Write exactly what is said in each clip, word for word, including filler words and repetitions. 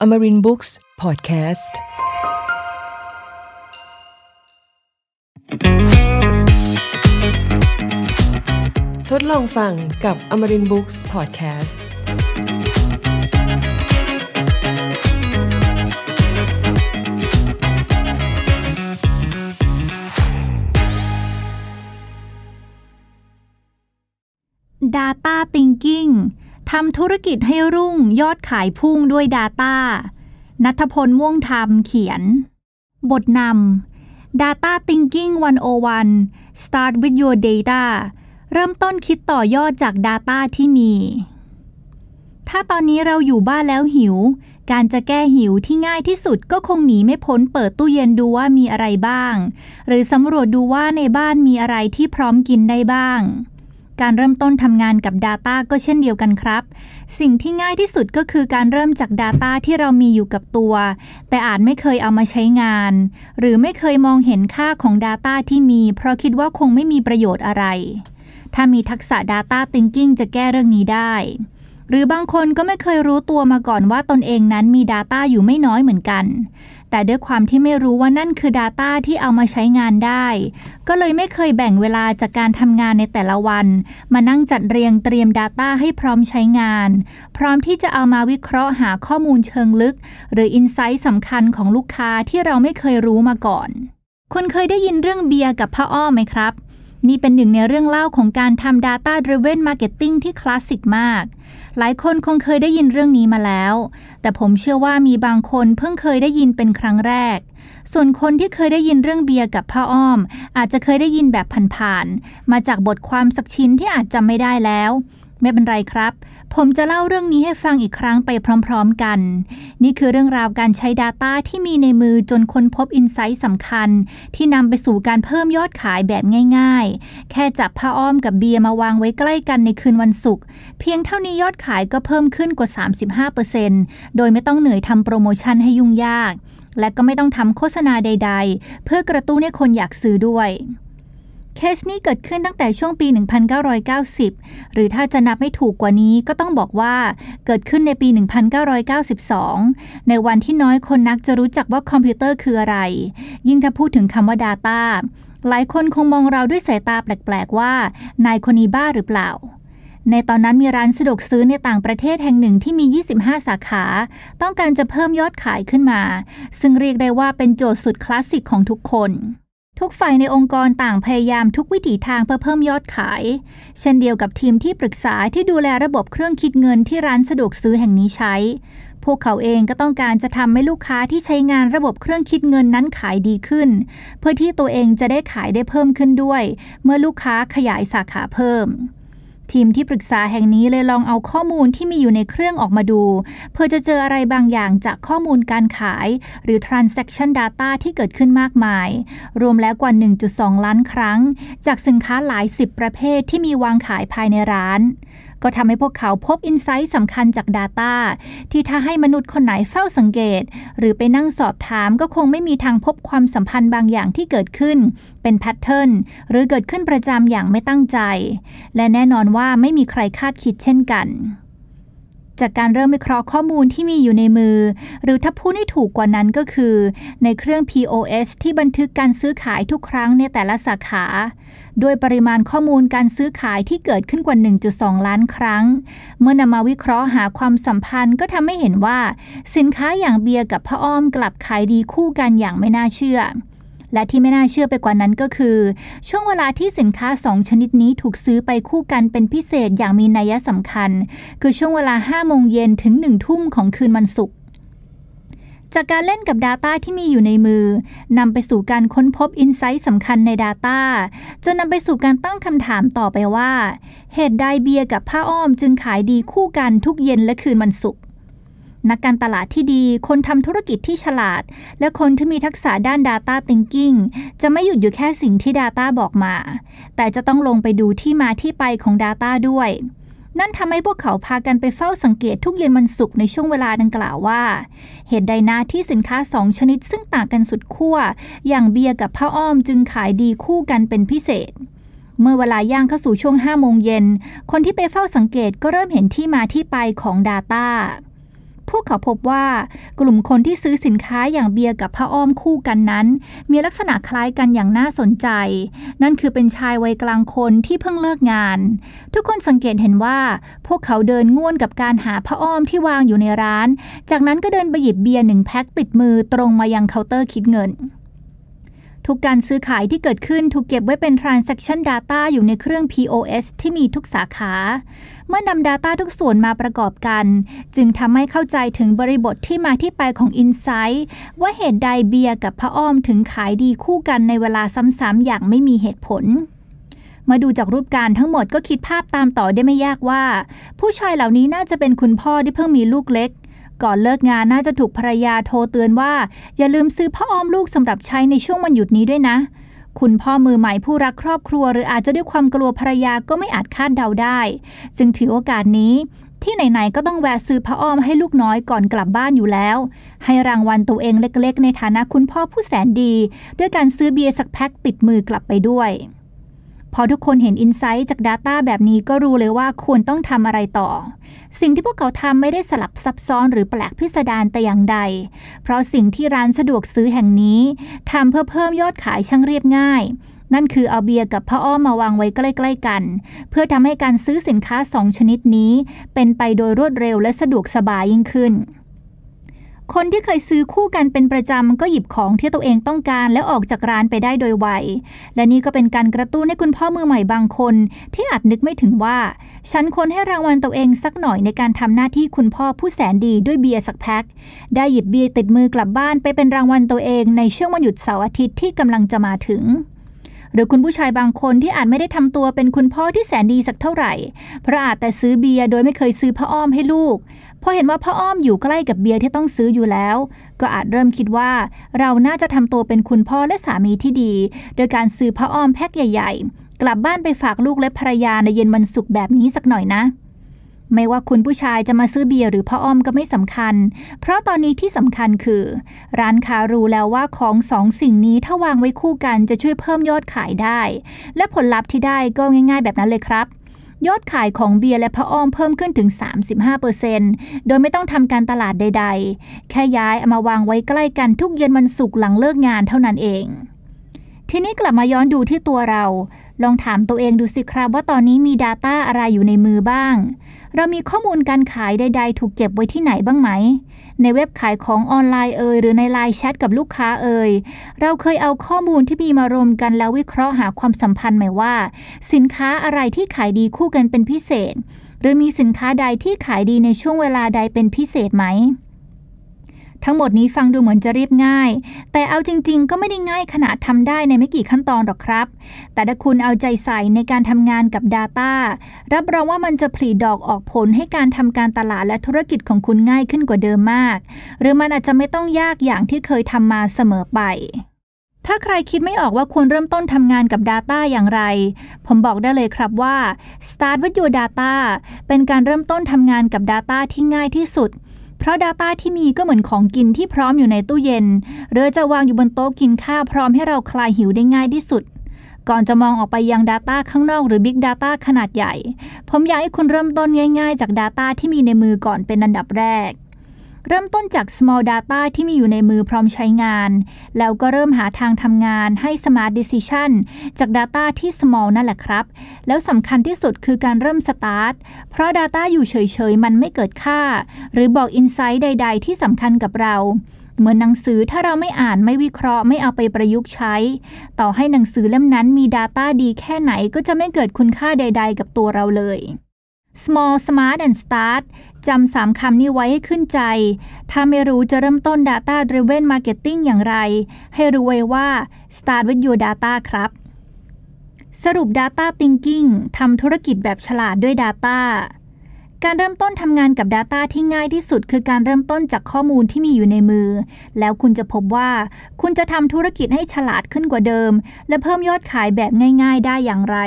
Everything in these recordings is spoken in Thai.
Amarin Books Podcastทดลองฟังกับ Amarin Books Podcast Data Thinking ทำธุรกิจให้รุ่งยอดขายพุ่งด้วย Data ณัฐพล ม่วงธรรมเขียนบทนำ Data Thinkingหนึ่งศูนย์หนึ่ง Start with your data เริ่มต้นคิดต่อยอดจาก Data ที่มี ถ้าตอนนี้เราอยู่บ้านแล้วหิวการจะแก้หิวที่ง่ายที่สุดก็คงหนีไม่พ้นเปิดตู้เย็นดูว่ามีอะไรบ้างหรือสำรวจดูว่าในบ้านมีอะไรที่พร้อมกินได้บ้างการเริ่มต้นทำงานกับ Data ก็เช่นเดียวกันครับสิ่งที่ง่ายที่สุดก็คือการเริ่มจาก Data ที่เรามีอยู่กับตัวแต่อาจไม่เคยเอามาใช้งานหรือไม่เคยมองเห็นค่าของ Data ที่มีเพราะคิดว่าคงไม่มีประโยชน์อะไรถ้ามีทักษะ Data Thinking จะแก้เรื่องนี้ได้หรือบางคนก็ไม่เคยรู้ตัวมาก่อนว่าตนเองนั้นมี Data อยู่ไม่น้อยเหมือนกันแต่ด้วยความที่ไม่รู้ว่านั่นคือ Data ที่เอามาใช้งานได้ก็เลยไม่เคยแบ่งเวลาจากการทำงานในแต่ละวันมานั่งจัดเรียงเตรียม Data ให้พร้อมใช้งานพร้อมที่จะเอามาวิเคราะห์หาข้อมูลเชิงลึกหรือ Insight สำคัญของลูกค้าที่เราไม่เคยรู้มาก่อนคุณเคยได้ยินเรื่องเบียร์กับผ้าอ้อมไหมครับนี่เป็นหนึ่งในเรื่องเล่าของการทำ Data Driven Marketing ที่คลาสสิกมากหลายคนคงเคยได้ยินเรื่องนี้มาแล้วแต่ผมเชื่อว่ามีบางคนเพิ่งเคยได้ยินเป็นครั้งแรกส่วนคนที่เคยได้ยินเรื่องเบียร์กับผ้าอ้อมอาจจะเคยได้ยินแบบผ่านๆมาจากบทความสักชิ้นที่อาจจำไม่ได้แล้วไม่เป็นไรครับผมจะเล่าเรื่องนี้ให้ฟังอีกครั้งไปพร้อมๆกันนี่คือเรื่องราวการใช้ Data ที่มีในมือจนค้นพบ Insight สำคัญที่นำไปสู่การเพิ่มยอดขายแบบง่ายๆแค่จับผ้าอ้อมกับเบียร์มาวางไว้ใกล้กันในคืนวันศุกร์เพียงเท่านี้ยอดขายก็เพิ่มขึ้นกว่า สามสิบห้าเปอร์เซ็นต์ โดยไม่ต้องเหนื่อยทำโปรโมชั่นให้ยุ่งยากและก็ไม่ต้องทำโฆษณาใดๆเพื่อกระตุ้นให้คนอยากซื้อด้วยเคสนี้เกิดขึ้นตั้งแต่ช่วงปี หนึ่งพันเก้าร้อยเก้าสิบ หรือถ้าจะนับไม่ถูกกว่านี้ก็ต้องบอกว่าเกิดขึ้นในปี หนึ่งพันเก้าร้อยเก้าสิบสอง ในวันที่น้อยคนนักจะรู้จักว่าคอมพิวเตอร์คืออะไรยิ่งถ้าพูดถึงคำว่า Data หลายคนคงมองเราด้วยสายตาแปลกๆว่านายคนนี้บ้าหรือเปล่าในตอนนั้นมีร้านสะดวกซื้อในต่างประเทศแห่งหนึ่งที่มียี่สิบห้าสาขาต้องการจะเพิ่มยอดขายขึ้นมาซึ่งเรียกได้ว่าเป็นโจทย์สุดคลาสสิกของทุกคนทุกฝ่ายในองค์กรต่างพยายามทุกวิถีทางเพื่อเพิ่มยอดขายเช่นเดียวกับทีมที่ปรึกษาที่ดูแลระบบเครื่องคิดเงินที่ร้านสะดวกซื้อแห่งนี้ใช้พวกเขาเองก็ต้องการจะทำให้ลูกค้าที่ใช้งานระบบเครื่องคิดเงินนั้นขายดีขึ้นเพื่อที่ตัวเองจะได้ขายได้เพิ่มขึ้นด้วยเมื่อลูกค้าขยายสาขาเพิ่มทีมที่ปรึกษาแห่งนี้เลยลองเอาข้อมูลที่มีอยู่ในเครื่องออกมาดูเพื่อจะเจออะไรบางอย่างจากข้อมูลการขายหรือ transaction data ที่เกิดขึ้นมากมายรวมแล้วกว่า หนึ่งจุดสอง ล้านครั้งจากสินค้าหลายสิบประเภทที่มีวางขายภายในร้านก็ทำให้พวกเขาพบ insight สำคัญจาก Data ที่ถ้าให้มนุษย์คนไหนเฝ้าสังเกตหรือไปนั่งสอบถามก็คงไม่มีทางพบความสัมพันธ์บางอย่างที่เกิดขึ้นเป็นแพทเทิร์นหรือเกิดขึ้นประจำอย่างไม่ตั้งใจและแน่นอนว่าไม่มีใครคาดคิดเช่นกันจากการเริ่มวิเคราะห์ข้อมูลที่มีอยู่ในมือหรือถ้าพูดให้ถูกกว่านั้นก็คือในเครื่อง พี โอ เอส ที่บันทึกการซื้อขายทุกครั้งในแต่ละสาขาด้วยปริมาณข้อมูลการซื้อขายที่เกิดขึ้นกว่า หนึ่งจุดสอง ล้านครั้งเมื่อนำมาวิเคราะห์หาความสัมพันธ์ก็ทำให้เห็นว่าสินค้าอย่างเบียร์กับผ้าอ้อมกลับขายดีคู่กันอย่างไม่น่าเชื่อและที่ไม่น่าเชื่อไปกว่านั้นก็คือช่วงเวลาที่สินค้าสองชนิดนี้ถูกซื้อไปคู่กันเป็นพิเศษอย่างมีนัยสำคัญคือช่วงเวลา ห้าโมงเย็นถึง หนึ่งทุ่มของคืนวันศุกร์จากการเล่นกับ Data ที่มีอยู่ในมือนำไปสู่การค้นพบ Insight สำคัญใน Data จนนำไปสู่การตั้งคำถามต่อไปว่าเหตุใดเบียร์กับผ้าอ้อมจึงขายดีคู่กันทุกเย็นและคืนวันศุกร์นักการตลาดที่ดีคนทำธุรกิจที่ฉลาดและคนที่มีทักษะด้าน Data Thinking จะไม่หยุดอยู่แค่สิ่งที่ Data บอกมาแต่จะต้องลงไปดูที่มาที่ไปของ Data ด้วยนั่นทำให้พวกเขาพากันไปเฝ้าสังเกตทุกเย็นวันศุกร์ในช่วงเวลาดังกล่าวว่าเหตุใดนะที่สินค้าสองชนิดซึ่งต่างกันสุดขั้วอย่างเบียร์กับผ้าอ้อมจึงขายดีคู่กันเป็นพิเศษเมื่อเวลาย่างเข้าสู่ช่วงห้าโมงเย็นคนที่ไปเฝ้าสังเกตก็เริ่มเห็นที่มาที่ไปของ Data พวกเขาพบว่ากลุ่มคนที่ซื้อสินค้าอย่างเบียร์กับผ้าอ้อมคู่กันนั้นมีลักษณะคล้ายกันอย่างน่าสนใจนั่นคือเป็นชายวัยกลางคนที่เพิ่งเลิกงานทุกคนสังเกตเห็นว่าพวกเขาเดินง่วนกับการหาผ้าอ้อมที่วางอยู่ในร้านจากนั้นก็เดินไปหยิบเบียร์หนึ่งแพ็คติดมือตรงมายังเคาน์เตอร์คิดเงินทุกการซื้อขายที่เกิดขึ้นถูกเก็บไว้เป็น Transaction Data อยู่ในเครื่อง พี โอ เอส ที่มีทุกสาขาเมื่อนำ Data ทุกส่วนมาประกอบกันจึงทำให้เข้าใจถึงบริบทที่มาที่ไปของ Insight ว่าเหตุใดเบียร์กับผ้าอ้อมถึงขายดีคู่กันในเวลาซ้ำๆอย่างไม่มีเหตุผลมาดูจากรูปการทั้งหมดก็คิดภาพตามต่อได้ไม่ยากว่าผู้ชายเหล่านี้น่าจะเป็นคุณพ่อที่เพิ่งมีลูกเล็กก่อนเลิกงานน่าจะถูกภรรยาโทรเตือนว่าอย่าลืมซื้อผ้าอ้อมลูกสำหรับใช้ในช่วงวันหยุดนี้ด้วยนะคุณพ่อมือใหม่ผู้รักครอบครัวหรืออาจจะด้วยความกลัวภรรยาก็ไม่อาจคาดเดาได้จึงถือโอกาสนี้ที่ไหนๆก็ต้องแวะซื้อผ้าอ้อมให้ลูกน้อยก่อนกลับบ้านอยู่แล้วให้รางวัลตัวเองเล็กๆในฐานะคุณพ่อผู้แสนดีด้วยการซื้อเบียร์สักแพ็คติดมือกลับไปด้วยพอทุกคนเห็น Insight จาก Data แบบนี้ก็รู้เลยว่าควรต้องทำอะไรต่อสิ่งที่พวกเขาทำไม่ได้สลับซับซ้อนหรือแปลกพิสดารแต่อย่างใดเพราะสิ่งที่ร้านสะดวกซื้อแห่งนี้ทำเพื่อเพิ่มยอดขายช่างเรียบง่ายนั่นคือเอาเบียร์กับผ้าอ้อมมาวางไว้ใกล้ๆกันเพื่อทำให้การซื้อสินค้าสองชนิดนี้เป็นไปโดยรวดเร็วและสะดวกสบายยิ่งขึ้นคนที่เคยซื้อคู่กันเป็นประจำก็หยิบของที่ตัวเองต้องการแล้วออกจากร้านไปได้โดยไวและนี่ก็เป็นการกระตุ้นให้คุณพ่อมือใหม่บางคนที่อาจนึกไม่ถึงว่าฉันควรให้รางวัลตัวเองสักหน่อยในการทำหน้าที่คุณพ่อผู้แสนดีด้วยเบียร์สักแพ็คได้หยิบเบียร์ติดมือกลับบ้านไปเป็นรางวัลตัวเองในช่วงวันหยุดเสาร์อาทิตย์ที่กำลังจะมาถึงหรือคุณผู้ชายบางคนที่อาจไม่ได้ทำตัวเป็นคุณพ่อที่แสนดีสักเท่าไหร่เพราะอาจแต่ซื้อเบียร์โดยไม่เคยซื้อผ้าอ้อมให้ลูกพอเห็นว่าผ้าอ้อมอยู่ใกล้กับเบียร์ที่ต้องซื้ออยู่แล้วก็อาจเริ่มคิดว่าเราน่าจะทำตัวเป็นคุณพ่อและสามีที่ดีโดยการซื้อผ้าอ้อมแพ็คใหญ่ๆกลับบ้านไปฝากลูกและภรรยาในเย็นวันศุกร์แบบนี้สักหน่อยนะไม่ว่าคุณผู้ชายจะมาซื้อเบียร์หรือผ้าอ้อมก็ไม่สำคัญเพราะตอนนี้ที่สำคัญคือร้านค้ารู้แล้วว่าของสองสิ่งนี้ถ้าวางไว้คู่กันจะช่วยเพิ่มยอดขายได้และผลลัพธ์ที่ได้ก็ง่ายๆแบบนั้นเลยครับยอดขายของเบียร์และผ้าอ้อมเพิ่มขึ้นถึง สามสิบห้าเปอร์เซ็นต์ โดยไม่ต้องทำการตลาดใดๆแค่ย้ายเอามาวางไว้ใกล้กันทุกเย็นวันศุกร์หลังเลิกงานเท่านั้นเองทีนี้กลับมาย้อนดูที่ตัวเราลองถามตัวเองดูสิครับว่าตอนนี้มี Data อะไรอยู่ในมือบ้างเรามีข้อมูลการขายใดๆถูกเก็บไว้ที่ไหนบ้างไหมในเว็บขายของออนไลน์เอ่ยหรือในไลน์แชทกับลูกค้าเอ่ยเราเคยเอาข้อมูลที่มีมารวมกันแล้ววิเคราะห์หาความสัมพันธ์ไหมว่าสินค้าอะไรที่ขายดีคู่กันเป็นพิเศษหรือมีสินค้าใดที่ขายดีในช่วงเวลาใดเป็นพิเศษไหมทั้งหมดนี้ฟังดูเหมือนจะเรียบง่ายแต่เอาจริงๆก็ไม่ได้ง่ายขนาดทำได้ในไม่กี่ขั้นตอนหรอกครับแต่ถ้าคุณเอาใจใส่ในการทำงานกับ Data รับรองว่ามันจะผลิดอกออกผลให้การทำการตลาดและธุรกิจของคุณง่ายขึ้นกว่าเดิมมากหรือมันอาจจะไม่ต้องยากอย่างที่เคยทำมาเสมอไปถ้าใครคิดไม่ออกว่าควรเริ่มต้นทำงานกับ Data อย่างไรผมบอกได้เลยครับว่า Start with your data เป็นการเริ่มต้นทำงานกับ Data ที่ง่ายที่สุดเพราะ Data ที่มีก็เหมือนของกินที่พร้อมอยู่ในตู้เย็นหรือจะวางอยู่บนโต๊ะกินข้าวพร้อมให้เราคลายหิวได้ง่ายที่สุดก่อนจะมองออกไปยัง Data ข้างนอกหรือ Big Data ขนาดใหญ่ผมอยากให้คุณเริ่มต้นง่ายๆจาก Data ที่มีในมือก่อนเป็นอันดับแรกเริ่มต้นจาก small data ที่มีอยู่ในมือพร้อมใช้งานแล้วก็เริ่มหาทางทำงานให้ smart decision จาก data ที่ small นั่นแหละครับแล้วสำคัญที่สุดคือการเริ่ม start เพราะ data อยู่เฉยๆมันไม่เกิดค่าหรือบอก insight ใดๆที่สำคัญกับเราเหมือนหนังสือถ้าเราไม่อ่านไม่วิเคราะห์ไม่เอาไปประยุกต์ใช้ต่อให้หนังสือเล่มนั้นมี data ดีแค่ไหนก็จะไม่เกิดคุณค่าใดๆกับตัวเราเลย small smart and start จำสามคำนี้ไว้ให้ขึ้นใจถ้าไม่รู้จะเริ่มต้น data driven marketing อย่างไรให้รู้ไว้ว่า start with your data ครับสรุป data thinking ทำธุรกิจแบบฉลาดด้วย data การเริ่มต้นทำงานกับ Data ที่ง่ายที่สุดคือการเริ่มต้นจากข้อมูลที่มีอยู่ในมือแล้วคุณจะพบว่าคุณจะทำธุรกิจให้ฉลาดขึ้นกว่าเดิมและเพิ่มยอดขายแบบง่ายๆได้อย่างไร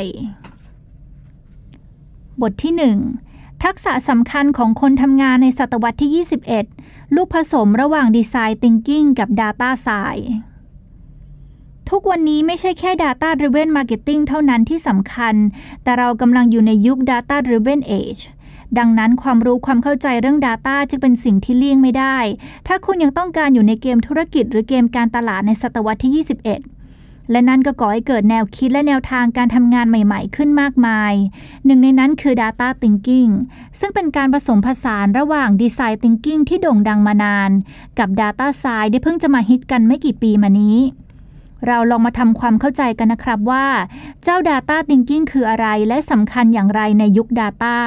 บทที่หนึ่งทักษะสำคัญของคนทำงานในศตวรรษที่ยี่สิบเอ็ดลูกผสมระหว่าง Design Thinking กับ Data Science ทุกวันนี้ไม่ใช่แค่ Data Driven Marketing เท่านั้นที่สำคัญแต่เรากำลังอยู่ในยุค Data Driven Age ดังนั้นความรู้ความเข้าใจเรื่อง Data จึงเป็นสิ่งที่เลี่ยงไม่ได้ถ้าคุณยังต้องการอยู่ในเกมธุรกิจหรือเกมการตลาดในศตวรรษที่ยี่สิบเอ็ดและนั่นก็ก่อให้เกิดแนวคิดและแนวทางการทำงานใหม่ๆขึ้นมากมายหนึ่งในนั้นคือ Data Thinking ซึ่งเป็นการผสมผสานระหว่าง Design Thinking ที่โด่งดังมานานกับ Data Science ที่เพิ่งจะมาฮิตกันไม่กี่ปีมานี้เราลองมาทำความเข้าใจกันนะครับว่าเจ้า Data Thinking คืออะไรและสำคัญอย่างไรในยุค Data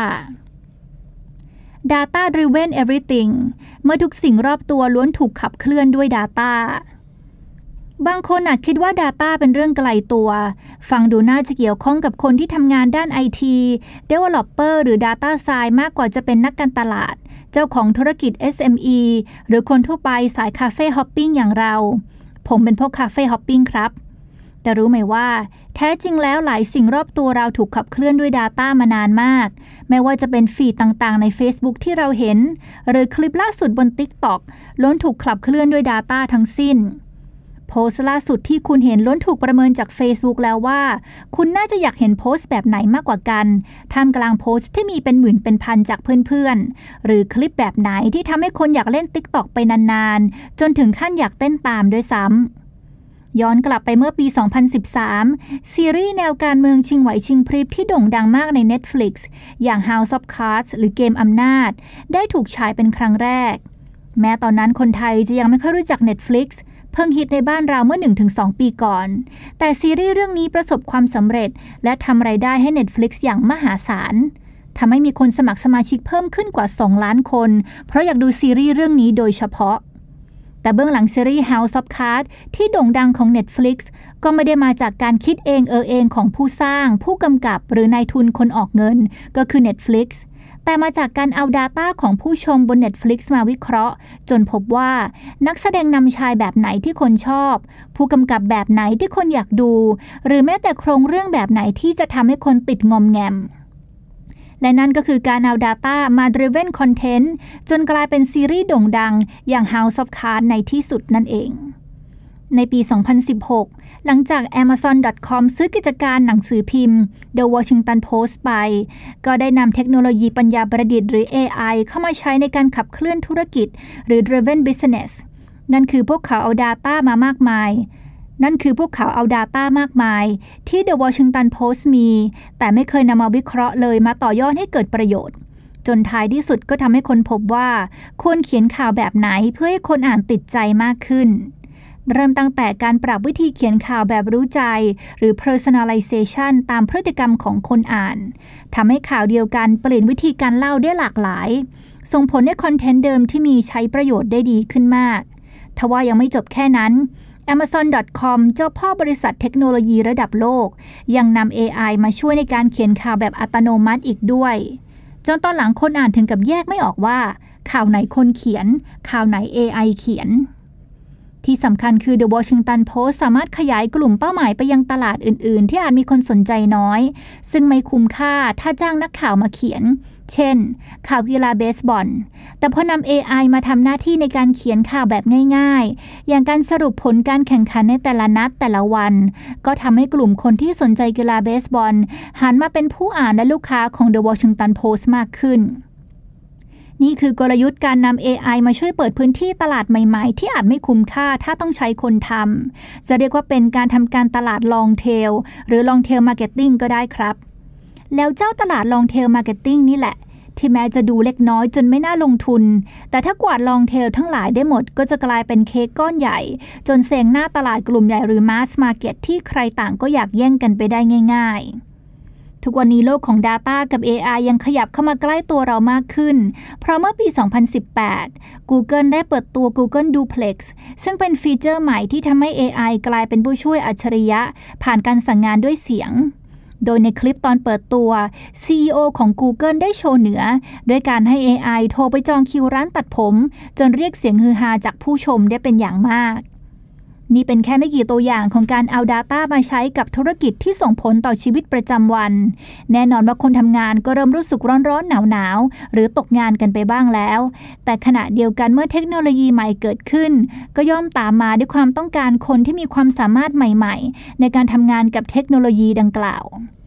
Data Driven Everything เมื่อทุกสิ่งรอบตัวล้วนถูกขับเคลื่อนด้วย Dataบางคนอาจคิดว่า Data เป็นเรื่องไกลตัวฟังดูน่าจะเกี่ยวข้องกับคนที่ทำงานด้าน ไอ ที Developer หรือ Data Science มากกว่าจะเป็นนักการตลาดเจ้าของธุรกิจ เอส เอ็ม อี หรือคนทั่วไปสายคาเฟ่ฮอปปิ้งอย่างเราผมเป็นพวกคาเฟ่ฮอปปิ้งครับแต่รู้ไหมว่าแท้จริงแล้วหลายสิ่งรอบตัวเราถูกขับเคลื่อนด้วย Data มานานมากไม่ว่าจะเป็นฟีดต่างๆใน Facebook ที่เราเห็นหรือคลิปล่าสุดบน TikTok ล้วนถูกขับเคลื่อนด้วย Data ทั้งสิ้นโพสต์ล่าสุดที่คุณเห็นล้วนถูกประเมินจาก Facebook แล้วว่าคุณน่าจะอยากเห็นโพสต์แบบไหนมากกว่ากันท่ามกลางโพสต์ที่มีเป็นหมื่นเป็นพันจากเพื่อนๆหรือคลิปแบบไหนที่ทำให้คนอยากเล่น TikTok ไปนานๆจนถึงขั้นอยากเต้นตามด้วยซ้ำย้อนกลับไปเมื่อปี สองพันสิบสาม ซีรีส์แนวการเมืองชิงไหวชิงพริบที่โด่งดังมากใน Netflix อย่าง House of Cards หรือเกมอำนาจได้ถูกฉายเป็นครั้งแรกแม้ตอนนั้นคนไทยจะยังไม่ค่อยรู้จัก Netflixเพิ่งฮิตในบ้านเราเมื่อ หนึ่งถึงสอง ปีก่อนแต่ซีรีส์เรื่องนี้ประสบความสำเร็จและทำรายได้ให้ Netflix อย่างมหาศาลทำให้มีคนสมัครสมาชิกเพิ่มขึ้นกว่าสองล้านคนเพราะอยากดูซีรีส์เรื่องนี้โดยเฉพาะแต่เบื้องหลังซีรีส์ House of Cards ที่โด่งดังของ Netflix ก็ไม่ได้มาจากการคิดเองเออเองของผู้สร้างผู้กำกับหรือนายทุนคนออกเงินก็คือ Netflixแต่มาจากการเอา Data ของผู้ชมบน Netflix มาวิเคราะห์จนพบว่านักแสดงนำชายแบบไหนที่คนชอบผู้กำกับแบบไหนที่คนอยากดูหรือแม้แต่โครงเรื่องแบบไหนที่จะทำให้คนติดงอมแงมและนั่นก็คือการเอา Data มา Driven Content จนกลายเป็นซีรีส์โด่งดังอย่าง House of Cards ในที่สุดนั่นเองในปี สองพันสิบหก หลังจาก Amazon ดอท คอม ซื้อกิจการหนังสือพิมพ์ The Washington Post ไปก็ได้นำเทคโนโลยีปัญญาประดิษฐ์หรือ เอ ไอ เข้ามาใช้ในการขับเคลื่อนธุรกิจหรือ Driven Business นั่นคือพวกเขาเอา Data มามากมายนั่นคือพวกเขาเอา Data มากมายที่ The Washington Post มีแต่ไม่เคยนำมาวิเคราะห์เลยมาต่อยอดให้เกิดประโยชน์จนท้ายที่สุดก็ทำให้คนพบว่าควรเขียนข่าวแบบไหนเพื่อให้คนอ่านติดใจมากขึ้นเริ่มตั้งแต่การปรับวิธีเขียนข่าวแบบรู้ใจหรือ personalization ตามพฤติกรรมของคนอ่านทำให้ข่าวเดียวกันเปลี่ยนวิธีการเล่าได้หลากหลายส่งผลให้คอนเทนต์เดิมที่มีใช้ประโยชน์ได้ดีขึ้นมากทว่ายังไม่จบแค่นั้น Amazon ดอท คอม เจ้าพ่อบริษัทเทคโนโลยีระดับโลกยังนำ เอ ไอ มาช่วยในการเขียนข่าวแบบอัตโนมัติอีกด้วยจนตอนหลังคนอ่านถึงกับแยกไม่ออกว่าข่าวไหนคนเขียนข่าวไหน เอ ไอ เขียนที่สำคัญคือ The Washington Post สามารถขยายกลุ่มเป้าหมายไปยังตลาดอื่นๆที่อาจมีคนสนใจน้อยซึ่งไม่คุ้มค่าถ้าจ้างนักข่าวมาเขียนเช่นข่าวกีฬาเบสบอลแต่พอนำ เอ ไอ มาทำหน้าที่ในการเขียนข่าวแบบง่ายๆอย่างการสรุปผลการแข่งขันในแต่ละนัดแต่ละวันก็ทำให้กลุ่มคนที่สนใจกีฬาเบสบอลหันมาเป็นผู้อ่านและลูกค้าของ The Washington Post มากขึ้นนี่คือกลยุทธ์การนำ เอ ไอ มาช่วยเปิดพื้นที่ตลาดใหม่ๆที่อาจไม่คุ้มค่าถ้าต้องใช้คนทำจะเรียกว่าเป็นการทำการตลาด long tail หรือ long tail marketing ก็ได้ครับแล้วเจ้าตลาด long tail marketing นี่แหละที่แม้จะดูเล็กน้อยจนไม่น่าลงทุนแต่ถ้ากวาด long tail ทั้งหลายได้หมดก็จะกลายเป็นเค้กก้อนใหญ่จนเซงหน้าตลาดกลุ่มใหญ่หรือ mass market ที่ใครต่างก็อยากแย่งกันไปได้ง่ายๆทุกวันนี้โลกของ Data กับ เอ ไอ ยังขยับเข้ามาใกล้ตัวเรามากขึ้นเพราะเมื่อปี สองพันสิบแปด Google ได้เปิดตัว Google Duplex ซึ่งเป็นฟีเจอร์ใหม่ที่ทำให้ เอ ไอ กลายเป็นผู้ช่วยอัจฉริยะผ่านการสั่งงานด้วยเสียงโดยในคลิปตอนเปิดตัว ซี อี โอ ของ Google ได้โชว์เหนือด้วยการให้ เอ ไอ โทรไปจองคิวร้านตัดผมจนเรียกเสียงฮือฮาจากผู้ชมได้เป็นอย่างมากนี่เป็นแค่ไม่กี่ตัวอย่างของการเอา Data มาใช้กับธุรกิจที่ส่งผลต่อชีวิตประจำวันแน่นอนว่าคนทำงานก็เริ่มรู้สึกร้อนๆหนาวๆหรือตกงานกันไปบ้างแล้วแต่ขณะเดียวกันเมื่อเทคโนโลยีใหม่เกิดขึ้นก็ย่อมตามมาด้วยความต้องการคนที่มีความสามารถใหม่ๆในการทำงานกับเทคโนโลยีดังกล่าว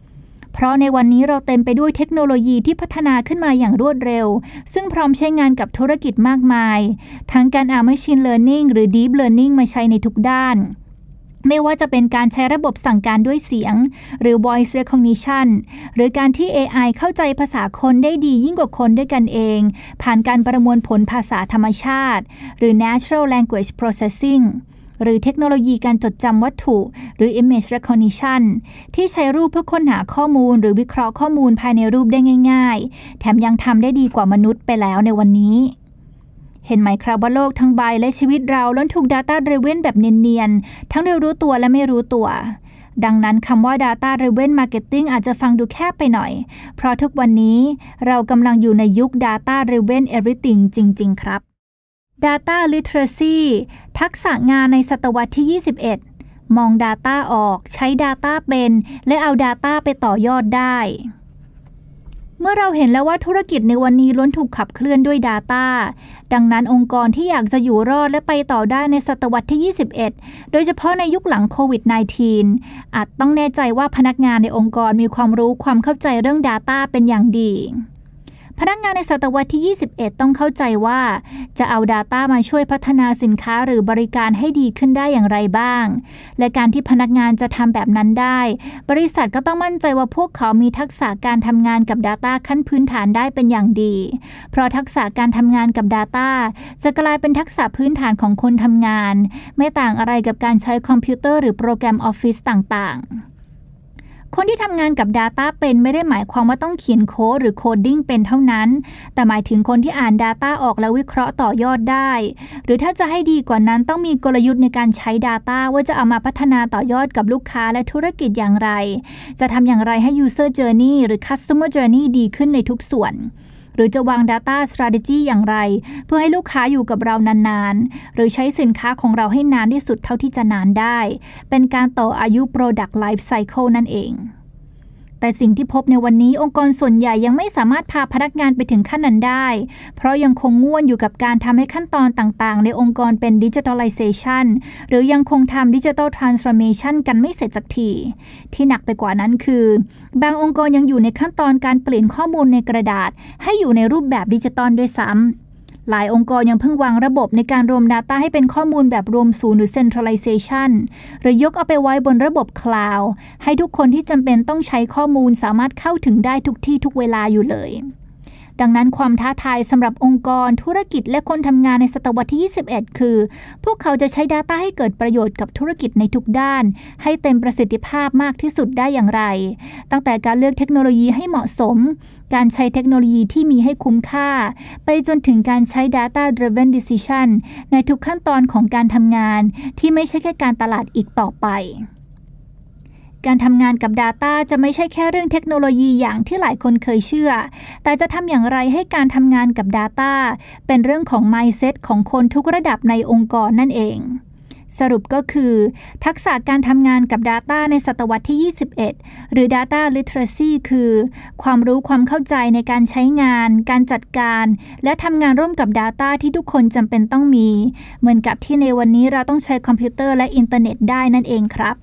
เพราะในวันนี้เราเต็มไปด้วยเทคโนโลยีที่พัฒนาขึ้นมาอย่างรวดเร็วซึ่งพร้อมใช้งานกับธุรกิจมากมายทั้งการเอา Machine Learning หรือ Deep Learning มาใช้ในทุกด้านไม่ว่าจะเป็นการใช้ระบบสั่งการด้วยเสียงหรือ Voice Recognition หรือการที่ เอ ไอ เข้าใจภาษาคนได้ดียิ่งกว่าคนด้วยกันเองผ่านการประมวลผลภาษาธรรมชาติหรือ Natural Language Processing หรือเทคโนโลยีการจดจำวัตถุหรือ Image Recognition ที่ใช้รูปเพื่อค้นหาข้อมูลหรือวิเคราะห์ข้อมูลภายในรูปได้ง่ายๆแถมยังทำได้ดีกว่ามนุษย์ไปแล้วในวันนี้เห็นไหมครับว่าโลกทั้งใบและชีวิตเราล้วนถูก Data Driven แบบเนียนๆทั้งโดยรู้ตัวและไม่รู้ตัวดังนั้นคำว่า Data Driven Marketing อาจจะฟังดูแคบไปหน่อยเพราะทุกวันนี้เรากำลังอยู่ในยุค Data Driven Everything จริงๆครับ Data Literacy ทักษะงานในศตวรรษที่ยี่สิบเอ็ดมอง Data ออกใช้ Data เป็นและเอา Data ไปต่อยอดได้เมื่อเราเห็นแล้วว่าธุรกิจในวันนี้ล้วนถูกขับเคลื่อนด้วย Data ดังนั้นองค์กรที่อยากจะอยู่รอดและไปต่อได้ในศตวรรษที่ยี่สิบเอ็ดโดยเฉพาะในยุคหลังโควิด สิบเก้า อาจต้องแน่ใจว่าพนักงานในองค์กรมีความรู้ความเข้าใจเรื่อง Data เป็นอย่างดีพนักงานในศตวรรษที่ยี่สิบเอ็ดต้องเข้าใจว่าจะเอา Data มาช่วยพัฒนาสินค้าหรือบริการให้ดีขึ้นได้อย่างไรบ้างและการที่พนักงานจะทำแบบนั้นได้บริษัทก็ต้องมั่นใจว่าพวกเขามีทักษะการทำงานกับ Data ขั้นพื้นฐานได้เป็นอย่างดีเพราะทักษะการทำงานกับ Data จะกลายเป็นทักษะพื้นฐานของคนทำงานไม่ต่างอะไรกับการใช้คอมพิวเตอร์หรือโปรแกรม Office ต่างๆคนที่ทำงานกับ Data เป็นไม่ได้หมายความว่าต้องเขียนโค้ดหรือโคดดิ้งเป็นเท่านั้นแต่หมายถึงคนที่อ่าน Data ออกและวิเคราะห์ต่อยอดได้หรือถ้าจะให้ดีกว่านั้นต้องมีกลยุทธ์ในการใช้ Data ว่าจะเอามาพัฒนาต่อยอดกับลูกค้าและธุรกิจอย่างไรจะทำอย่างไรให้ User Journey หรือ Customer Journey ดีขึ้นในทุกส่วนหรือจะวาง Data Strategy อย่างไรเพื่อให้ลูกค้าอยู่กับเรานานๆหรือใช้สินค้าของเราให้นานที่สุดเท่าที่จะนานได้เป็นการต่ออายุ Product Life Cycle นั่นเองแต่สิ่งที่พบในวันนี้องค์กรส่วนใหญ่ยังไม่สามารถพาพนักงานไปถึงขั้นนั้นได้เพราะยังคงง่วนอยู่กับการทำให้ขั้นตอนต่างๆในองค์กรเป็น Digitalization หรือยังคงทำ Digital Transformation กันไม่เสร็จสักทีที่หนักไปกว่านั้นคือบางองค์กรยังอยู่ในขั้นตอนการเปลี่ยนข้อมูลในกระดาษให้อยู่ในรูปแบบดิจิตอลด้วยซ้ำหลายองค์กรยังเพิ่งวางระบบในการรวม Data ให้เป็นข้อมูลแบบรวมศูนย์หรือ Centralization หรือยกเอาไปไว้บนระบบ Cloud ให้ทุกคนที่จำเป็นต้องใช้ข้อมูลสามารถเข้าถึงได้ทุกที่ทุกเวลาอยู่เลยดังนั้นความท้าทายสำหรับองค์กรธุรกิจและคนทำงานในศตวรรษที่ยี่สิบเอ็ดคือพวกเขาจะใช้ Data ให้เกิดประโยชน์กับธุรกิจในทุกด้านให้เต็มประสิทธิภาพมากที่สุดได้อย่างไรตั้งแต่การเลือกเทคโนโลยีให้เหมาะสมการใช้เทคโนโลยีที่มีให้คุ้มค่าไปจนถึงการใช้ Data Driven Decision ในทุกขั้นตอนของการทำงานที่ไม่ใช่แค่การตลาดอีกต่อไปการทำงานกับ Data จะไม่ใช่แค่เรื่องเทคโนโลยีอย่างที่หลายคนเคยเชื่อแต่จะทำอย่างไรให้การทำงานกับ Data เป็นเรื่องของ mindset ของคนทุกระดับในองค์กรนั่นเองสรุปก็คือทักษะการทำงานกับ Data ในศตวรรษที่ยี่สิบเอ็ดหรือ Data Literacy คือความรู้ความเข้าใจในการใช้งานการจัดการและทำงานร่วมกับ Data ที่ทุกคนจำเป็นต้องมีเหมือนกับที่ในวันนี้เราต้องใช้คอมพิวเตอร์และอินเทอร์เน็ตได้นั่นเองครับ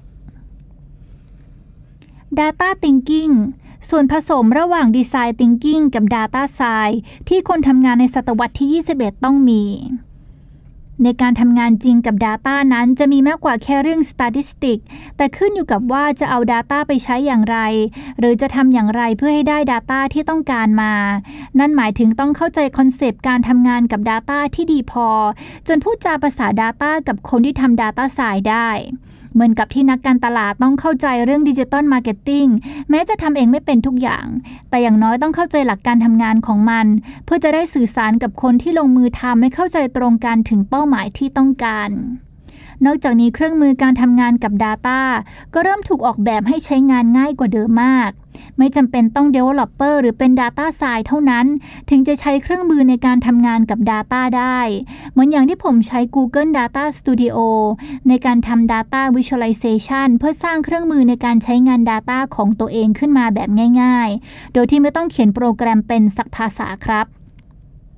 Data Thinking ส่วนผสมระหว่าง Design Thinking กับ Data Science ที่คนทำงานในศตวรรษที่ยี่สิบเอ็ดต้องมีในการทำงานจริงกับ Data นั้นจะมีมากกว่าแค่เรื่อง Statistics แต่ขึ้นอยู่กับว่าจะเอา Data ไปใช้อย่างไรหรือจะทำอย่างไรเพื่อให้ได้ Data ที่ต้องการมานั่นหมายถึงต้องเข้าใจคอนเซปต์การทำงานกับ Data ที่ดีพอจนพูดจาภาษา Data กับคนที่ทำ Data Science ได้เหมือนกับที่นักการตลาดต้องเข้าใจเรื่องดิจิตอลมาร์เก็ตติ้งแม้จะทำเองไม่เป็นทุกอย่างแต่อย่างน้อยต้องเข้าใจหลักการทำงานของมันเพื่อจะได้สื่อสารกับคนที่ลงมือทำให้เข้าใจตรงกันถึงเป้าหมายที่ต้องการนอกจากนี้เครื่องมือการทำงานกับ Data ก็เริ่มถูกออกแบบให้ใช้งานง่ายกว่าเดิมมากไม่จำเป็นต้อง Developer หรือเป็น Data Science เท่านั้นถึงจะใช้เครื่องมือในการทำงานกับ Data ได้เหมือนอย่างที่ผมใช้ Google Data Studio ในการทำ Data Visualization เพื่อสร้างเครื่องมือในการใช้งาน Data ของตัวเองขึ้นมาแบบง่ายๆโดยที่ไม่ต้องเขียนโปรแกรมเป็นสักภาษาครับ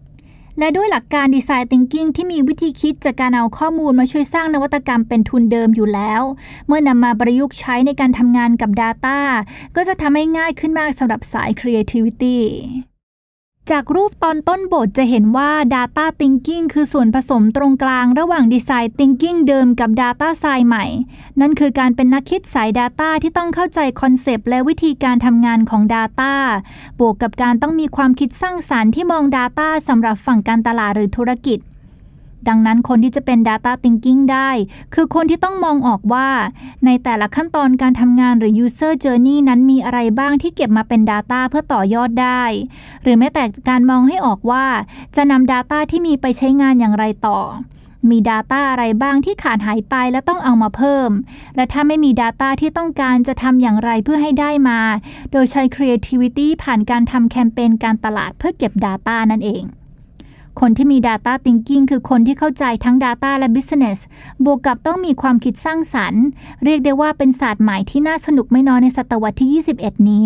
และด้วยหลักการ Design Thinking ที่มีวิธีคิดจากการเอาข้อมูลมาช่วยสร้างนวัตกรรมเป็นทุนเดิมอยู่แล้วเมื่อนำมาประยุกต์ใช้ในการทำงานกับ Data ก็จะทำให้ง่ายขึ้นมากสำหรับสาย Creativityจากรูปตอนต้นบทจะเห็นว่า Data Thinking คือส่วนผสมตรงกลางระหว่าง Design Thinking เดิมกับ Data Science ใหม่นั่นคือการเป็นนักคิดสาย Data ที่ต้องเข้าใจคอนเซปต์และวิธีการทำงานของ Data บวกกับการต้องมีความคิดสร้างสรรค์ที่มอง Data สำหรับฝั่งการตลาดหรือธุรกิจดังนั้นคนที่จะเป็น Data Thinking ได้คือคนที่ต้องมองออกว่าในแต่ละขั้นตอนการทำงานหรือ User Journey นั้นมีอะไรบ้างที่เก็บมาเป็น Data เพื่อต่อยอดได้หรือแม้แต่การมองให้ออกว่าจะนำ Data ที่มีไปใช้งานอย่างไรต่อมี Data อะไรบ้างที่ขาดหายไปและต้องเอามาเพิ่มและถ้าไม่มี Data ที่ต้องการจะทำอย่างไรเพื่อให้ได้มาโดยใช้ Creativity ผ่านการทำแคมเปญการตลาดเพื่อเก็บ Data นั่นเองคนที่มี Data Thinking คือคนที่เข้าใจทั้ง Data และ Business บวกกับต้องมีความคิดสร้างสรรค์เรียกได้ว่าเป็นศาสตร์ใหม่ที่น่าสนุกไม่น้อยในศตวรรษที่ยี่สิบเอ็ดนี้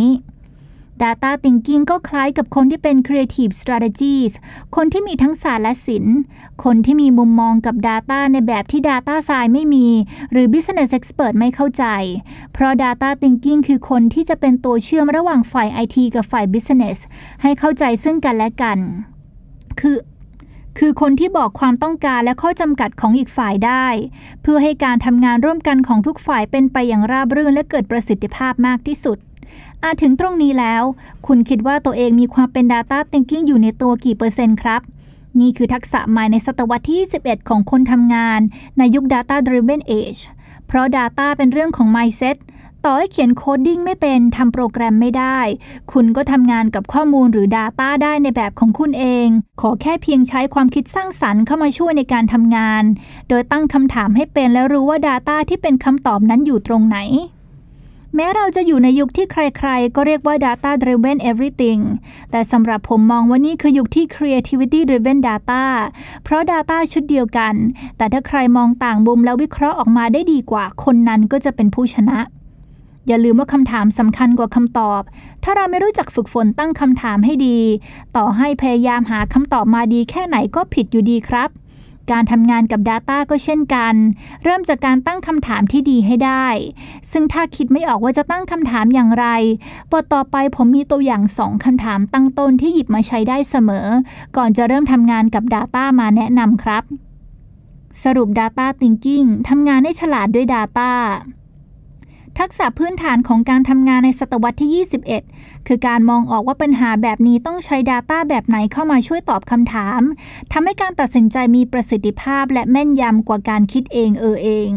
Data Thinking ก็คล้ายกับคนที่เป็น Creative Strategies คนที่มีทั้งศาสตร์และศิลป์คนที่มีมุมมองกับ Data ในแบบที่ Data Science ไม่มีหรือ Business Expert ไม่เข้าใจเพราะ Data Thinking คือคนที่จะเป็นตัวเชื่อมระหว่างฝ่าย ไอ ที กับฝ่าย Business ให้เข้าใจซึ่งกันและกันคือคือคนที่บอกความต้องการและข้อจำกัดของอีกฝ่ายได้เพื่อให้การทำงานร่วมกันของทุกฝ่ายเป็นไปอย่างราบรื่นและเกิดประสิทธิภาพมากที่สุดอาจถึงตรงนี้แล้วคุณคิดว่าตัวเองมีความเป็น Data Thinking อยู่ในตัวกี่เปอร์เซ็นต์ครับนี่คือทักษะใหม่ในศตวรรษที่ยี่สิบเอ็ดของคนทำงานในยุค Data Driven Age เพราะ Data เป็นเรื่องของ Mindsetต่อให้เขียนโคดดิ้งไม่เป็นทำโปรแกรมไม่ได้คุณก็ทำงานกับข้อมูลหรือ Data ได้ในแบบของคุณเองขอแค่เพียงใช้ความคิดสร้างสรรค์เข้ามาช่วยในการทำงานโดยตั้งคำถามให้เป็นและรู้ว่า Data ที่เป็นคำตอบนั้นอยู่ตรงไหนแม้เราจะอยู่ในยุคที่ใครๆก็เรียกว่า Data Driven Everything แต่สำหรับผมมองว่านี่คือยุคที่ Creativity Driven Data เพราะ Data ชุดเดียวกันแต่ถ้าใครมองต่างมุมแล้ววิเคราะห์ออกมาได้ดีกว่าคนนั้นก็จะเป็นผู้ชนะอย่าลืมว่าคำถามสำคัญกว่าคำตอบถ้าเราไม่รู้จักฝึกฝนตั้งคำถามให้ดีต่อให้พยายามหาคำตอบมาดีแค่ไหนก็ผิดอยู่ดีครับการทำงานกับ Data ก็เช่นกันเริ่มจากการตั้งคำถามที่ดีให้ได้ซึ่งถ้าคิดไม่ออกว่าจะตั้งคำถามอย่างไรบทต่อไปผมมีตัวอย่างสองคำถามตั้งต้นที่หยิบมาใช้ได้เสมอก่อนจะเริ่มทำงานกับ Data มาแนะนำครับสรุป Data Thinking ทำงานให้ฉลาดด้วย Dataทักษะพื้นฐานของการทำงานในศตวรรษที่ยี่สิบเอ็ดคือการมองออกว่าปัญหาแบบนี้ต้องใช้ Data แบบไหนเข้ามาช่วยตอบคำถามทำให้การตัดสินใจมีประสิทธิภาพและแม่นยำกว่าการคิดเองเออเอง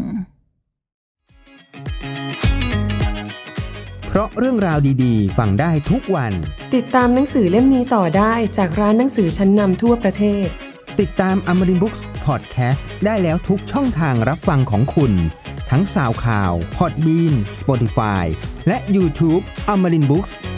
เพราะเรื่องราวดีๆฟังได้ทุกวันติดตามหนังสือเล่มนี้ต่อได้จากร้านหนังสือชั้นนำทั่วประเทศติดตาม Amarin Books Podcast ได้แล้วทุกช่องทางรับฟังของคุณทั้ง SoundCloud, Podbean, Spotify และ YouTube Amarin Books